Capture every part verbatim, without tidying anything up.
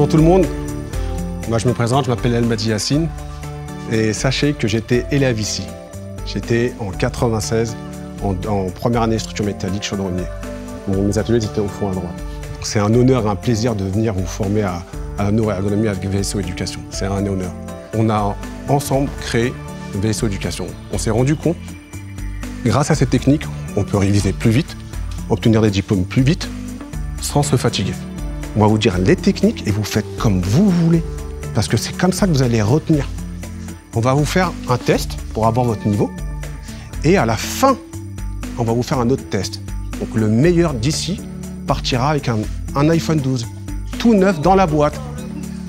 Bonjour tout le monde. Moi, je me présente, je m'appelle El Madi Yassine. Et sachez que j'étais élève ici. J'étais en quatre-vingt-seize, en, en première année structure métallique chaudronnier. Bon, mes ateliers étaient au fond à droite. C'est un honneur et un plaisir de venir vous former à, à la neuroergonomie avec V S O Éducation. C'est un honneur. On a ensemble créé V S O Éducation. On s'est rendu compte, grâce à cette technique, on peut réviser plus vite, obtenir des diplômes plus vite, sans se fatiguer. On va vous dire les techniques et vous faites comme vous voulez. Parce que c'est comme ça que vous allez retenir. On va vous faire un test pour avoir votre niveau. Et à la fin, on va vous faire un autre test. Donc le meilleur d'ici partira avec un, un iPhone douze. Tout neuf dans la boîte. D'accord ?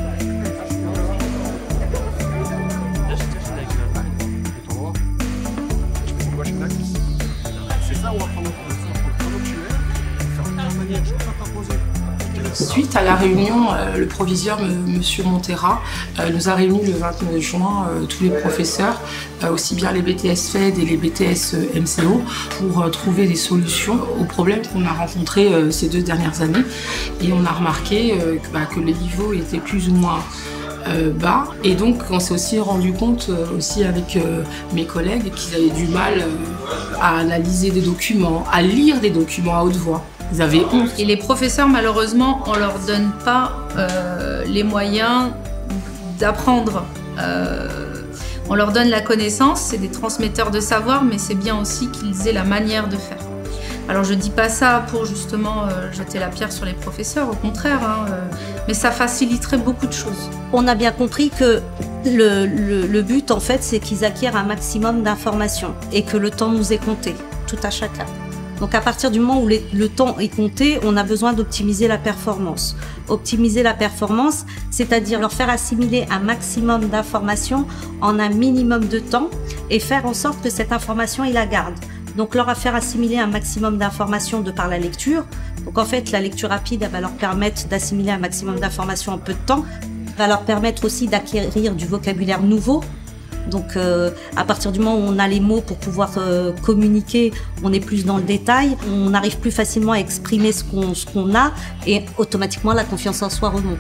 Suite à la réunion, euh, le proviseur, M. Montera, euh, nous a réunis le vingt-neuf juin euh, tous les professeurs, euh, aussi bien les B T S F E D et les B T S M C O, pour euh, trouver des solutions aux problèmes qu'on a rencontrés euh, ces deux dernières années. Et on a remarqué euh, que, bah, que les niveaux étaient plus ou moins euh, bas. Et donc on s'est aussi rendu compte, euh, aussi avec euh, mes collègues, qu'ils avaient du mal euh, à analyser des documents, à lire des documents à haute voix. Ils avaient honte. Et les professeurs, malheureusement, on leur donne pas euh, les moyens d'apprendre. Euh, on leur donne la connaissance, c'est des transmetteurs de savoir, mais c'est bien aussi qu'ils aient la manière de faire. Alors je dis pas ça pour justement euh, jeter la pierre sur les professeurs, au contraire, hein, euh, mais ça faciliterait beaucoup de choses. On a bien compris que le, le, le but, en fait, c'est qu'ils acquièrent un maximum d'informations et que le temps nous est compté, tout à chacun. Donc à partir du moment où les, le temps est compté, on a besoin d'optimiser la performance. Optimiser la performance, c'est-à-dire leur faire assimiler un maximum d'informations en un minimum de temps et faire en sorte que cette information, ils la gardent. Donc leur faire assimiler un maximum d'informations de par la lecture. Donc en fait, la lecture rapide, elle va leur permettre d'assimiler un maximum d'informations en peu de temps, va leur permettre aussi d'acquérir du vocabulaire nouveau. Donc euh, à partir du moment où on a les mots pour pouvoir euh, communiquer, on est plus dans le détail, on arrive plus facilement à exprimer ce qu'on ce qu'on a et automatiquement la confiance en soi remonte.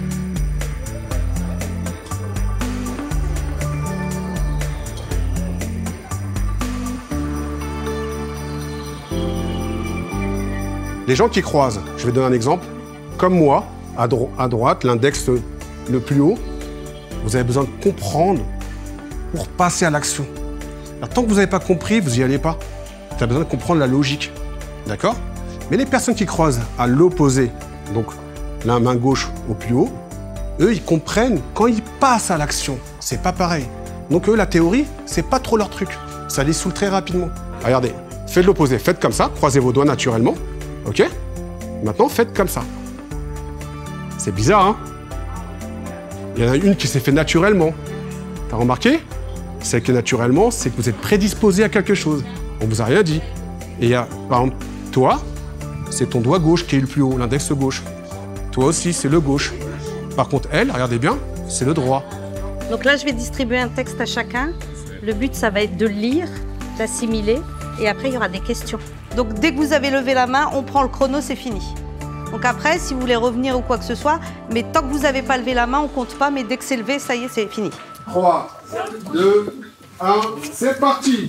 Les gens qui croisent, je vais donner un exemple, comme moi, à, dro à droite, l'index le plus haut, vous avez besoin de comprendre pour passer à l'action. Tant que vous n'avez pas compris, vous n'y allez pas. Vous avez besoin de comprendre la logique. D'accord? Mais les personnes qui croisent à l'opposé, donc la main gauche au plus haut, eux, ils comprennent quand ils passent à l'action. C'est pas pareil. Donc eux, la théorie, c'est pas trop leur truc. Ça les saoule très rapidement. Regardez, faites l'opposé. Faites comme ça, croisez vos doigts naturellement. OK? Maintenant, faites comme ça. C'est bizarre, hein? Il y en a une qui s'est fait naturellement. T'as remarqué? C'est que naturellement, c'est que vous êtes prédisposé à quelque chose. On vous a rien dit. Et il y a, par exemple, toi, c'est ton doigt gauche qui est le plus haut, l'index gauche. Toi aussi, c'est le gauche. Par contre, elle, regardez bien, c'est le droit. Donc là, je vais distribuer un texte à chacun. Le but, ça va être de le lire, d'assimiler, et après, il y aura des questions. Donc dès que vous avez levé la main, on prend le chrono, c'est fini. Donc après, si vous voulez revenir ou quoi que ce soit, mais tant que vous n'avez pas levé la main, on compte pas, mais dès que c'est levé, ça y est, c'est fini. trois, deux, un, c'est parti!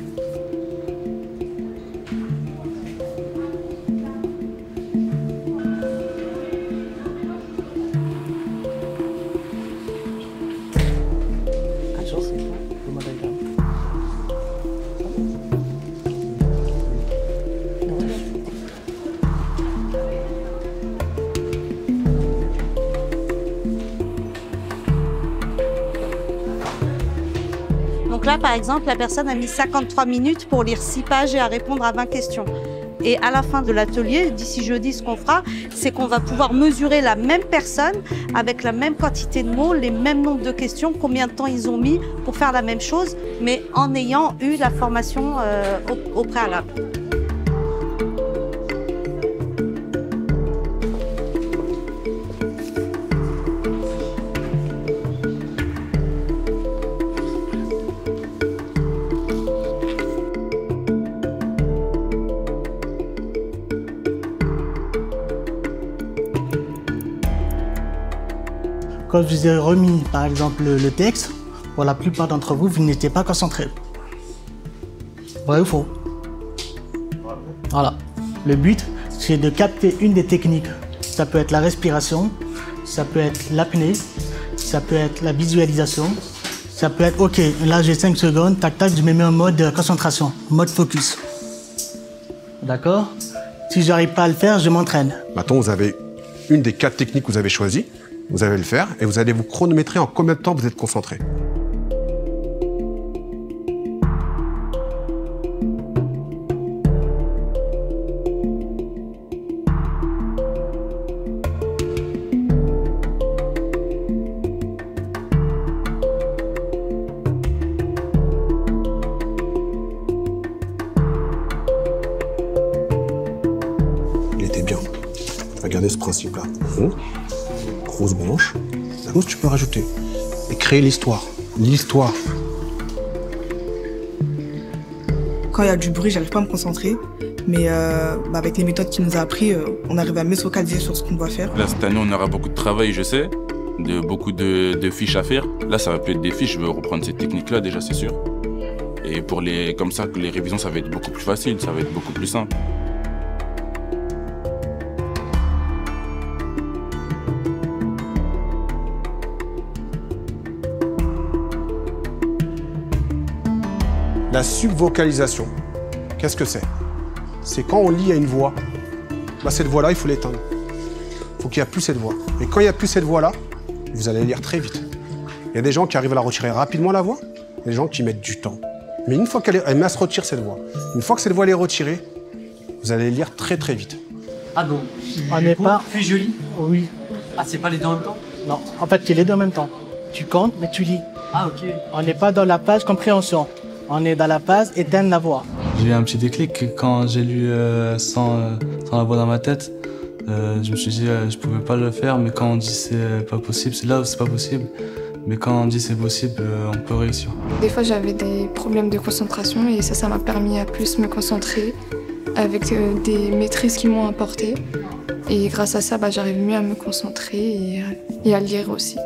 Donc là, par exemple, la personne a mis cinquante-trois minutes pour lire six pages et à répondre à vingt questions. Et à la fin de l'atelier, d'ici jeudi, ce qu'on fera, c'est qu'on va pouvoir mesurer la même personne avec la même quantité de mots, les mêmes nombres de questions, combien de temps ils ont mis pour faire la même chose, mais en ayant eu la formation euh, au, au préalable. quand je vous ai remis, par exemple, le, le texte, pour la plupart d'entre vous, vous n'étiez pas concentrés. Vrai ou faux? Voilà. Le but, c'est de capter une des techniques. Ça peut être la respiration, ça peut être l'apnée, ça peut être la visualisation, ça peut être, ok, là j'ai cinq secondes, tac tac, je me mets en mode concentration, mode focus. D'accord? Si j'arrive pas à le faire, je m'entraîne. Maintenant, vous avez une des quatre techniques que vous avez choisies, vous allez le faire et vous allez vous chronométrer en combien de temps vous êtes concentré. Regardez ce principe-là. Mmh. Grosse branche. La mousse, tu peux rajouter. Et créer l'histoire. L'histoire. Quand il y a du bruit, j'arrive pas à me concentrer. Mais euh, bah avec les méthodes qu'il nous a appris, euh, on arrive à mieux se focaliser sur ce qu'on doit faire. Là, cette année, on aura beaucoup de travail, je sais. De, beaucoup de, de fiches à faire. Là, ça va plus être des fiches. Je veux reprendre cette technique-là, déjà, c'est sûr. Et pour les, comme ça, les révisions, ça va être beaucoup plus facile. Ça va être beaucoup plus simple. La subvocalisation, qu'est-ce que c'est? C'est quand on lit à une voix, bah cette voix-là, il faut l'éteindre. Il faut qu'il n'y ait plus cette voix. Et quand il n'y a plus cette voix-là, vous allez lire très vite. Il y a des gens qui arrivent à la retirer rapidement, la voix, il y a des gens qui mettent du temps. Mais une fois qu'elle est, elle se retire, cette voix, une fois que cette voix elle est retirée, vous allez lire très très vite. Ah donc, on n'est pas... Fais joli. Oui. Ah, c'est pas les deux en même temps? Non, en fait, c'est les deux en même temps. Tu comptes, mais tu lis. Ah, ok. On n'est pas dans la phase compréhension. On est dans la phase éteindre la voix. J'ai eu un petit déclic quand j'ai lu euh, sans, euh, sans la voix dans ma tête. Euh, je me suis dit euh, je pouvais pas le faire, mais quand on dit c'est pas possible, c'est là où c'est pas possible. Mais quand on dit c'est possible, euh, on peut réussir. Des fois j'avais des problèmes de concentration et ça, ça m'a permis à plus me concentrer avec euh, des maîtrises qui m'ont apporté. Et grâce à ça, bah, j'arrive mieux à me concentrer et, et à lire aussi.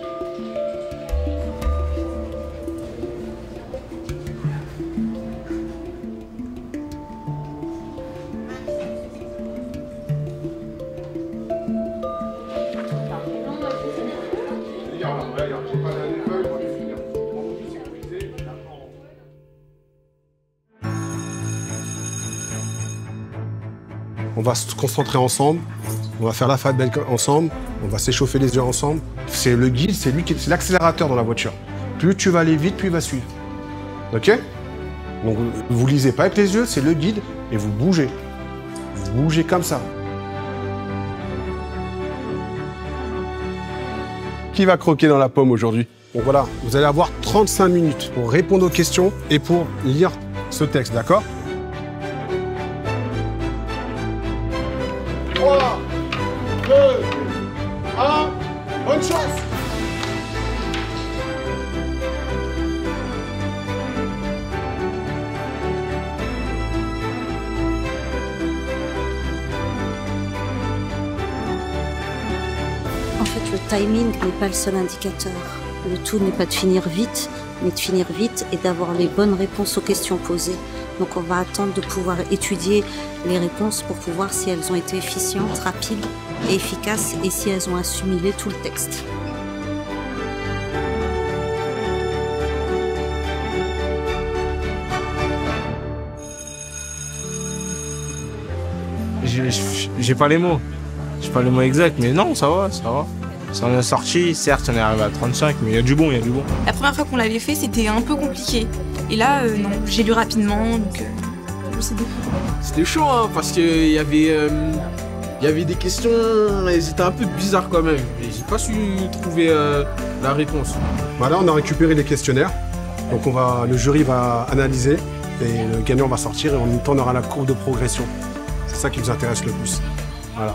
On va se concentrer ensemble, on va faire l'alphabet ensemble, on va s'échauffer les yeux ensemble. C'est le guide, c'est lui qui, c'est l'accélérateur dans la voiture. Plus tu vas aller vite, plus il va suivre. Ok? Donc vous lisez pas avec les yeux, c'est le guide et vous bougez. Vous bougez comme ça. Qui va croquer dans la pomme aujourd'hui? Donc voilà, vous allez avoir trente-cinq minutes pour répondre aux questions et pour lire ce texte, d'accord? trois, deux, un, bonne chance! En fait, le timing n'est pas le seul indicateur. Le tout n'est pas de finir vite, mais de finir vite et d'avoir les bonnes réponses aux questions posées. Donc on va attendre de pouvoir étudier les réponses pour pouvoir si elles ont été efficientes, rapides et efficaces et si elles ont assimilé tout le texte. J'ai pas les mots. J'ai pas les mots exacts, mais non, ça va, ça va. Ça en est sorti, certes, on est arrivé à trente-cinq, mais il y a du bon, il y a du bon. La première fois qu'on l'avait fait, c'était un peu compliqué. Et là, euh, non, j'ai lu rapidement, donc euh, c'est beaucoup. C'était chaud, hein, parce qu'il y avait, euh, y avait des questions, elles étaient un peu bizarres quand même. J'ai pas su trouver euh, la réponse. Voilà, on a récupéré les questionnaires. Donc on va, le jury va analyser et le gagnant va sortir et en même temps on aura la courbe de progression. C'est ça qui nous intéresse le plus. Voilà.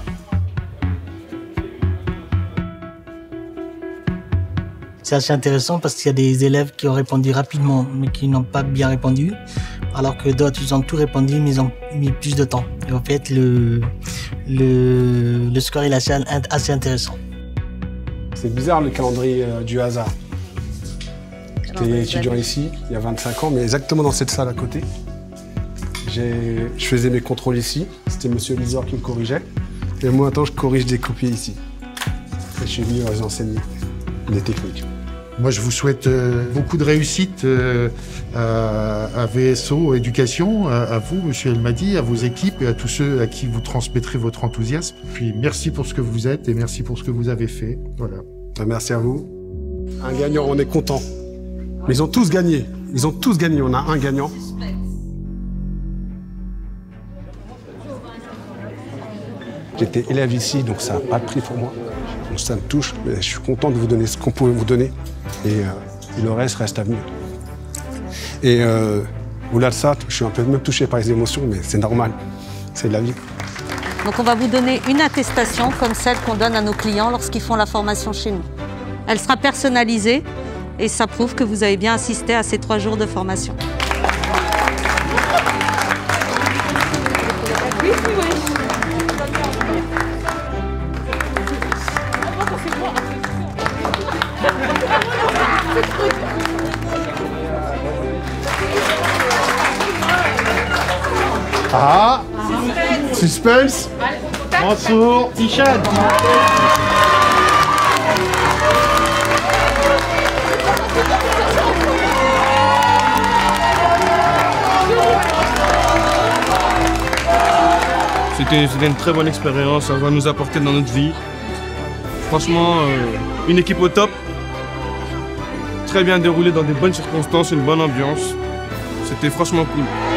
C'est assez intéressant parce qu'il y a des élèves qui ont répondu rapidement mais qui n'ont pas bien répondu, alors que d'autres ils ont tout répondu mais ils ont mis plus de temps. Et en fait, le, le, le score est assez, assez intéressant. C'est bizarre le calendrier euh, du hasard. J'étais étudiant ici, il y a vingt-cinq ans, mais exactement dans cette salle à côté. Je faisais mes contrôles ici, c'était monsieur Lisor qui me corrigeait. Et moi, maintenant, je corrige des copies ici. Et je suis venu leur enseigner des techniques. Moi, je vous souhaite euh, beaucoup de réussite euh, à, à V S O Éducation, à, à vous, monsieur Elmadi, à vos équipes et à tous ceux à qui vous transmettrez votre enthousiasme. Puis merci pour ce que vous êtes et merci pour ce que vous avez fait. Voilà. Merci à vous. Un gagnant, on est content. Mais ils ont tous gagné. Ils ont tous gagné. On a un gagnant. J'étais élève ici, donc ça n'a pas de prix pour moi. Donc ça me touche, mais je suis content de vous donner ce qu'on pouvait vous donner. Et, euh, et le reste reste à venir. Et euh, au-delà de ça, je suis un peu même touché par les émotions, mais c'est normal. C'est de la vie. Donc on va vous donner une attestation comme celle qu'on donne à nos clients lorsqu'ils font la formation chez nous. Elle sera personnalisée et ça prouve que vous avez bien assisté à ces trois jours de formation. Ah, suspense. Mansour, Hichad. C'était une très bonne expérience, ça va nous apporter dans notre vie. Franchement, euh, une équipe au top. Très bien déroulée dans des bonnes circonstances, une bonne ambiance. C'était franchement cool.